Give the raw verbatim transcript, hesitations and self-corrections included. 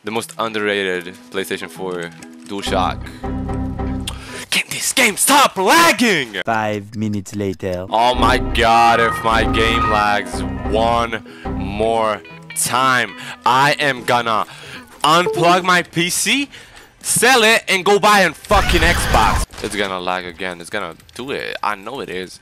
The most underrated PlayStation four DualShock. Can this game stop lagging? Five minutes later. Oh my god, if my game lags one more time, I am gonna unplug my P C, sell it, and go buy a fucking Xbox. It's gonna lag again. It's gonna do it. I know it is.